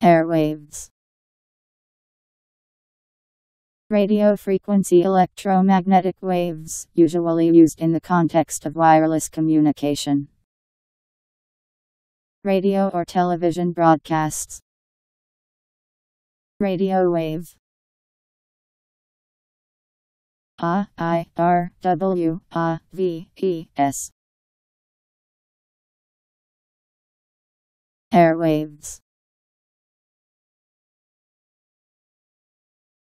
Airwaves. Radio frequency electromagnetic waves, usually used in the context of wireless communication. Radio or television broadcasts. Radio wave. Airwaves. Airwaves.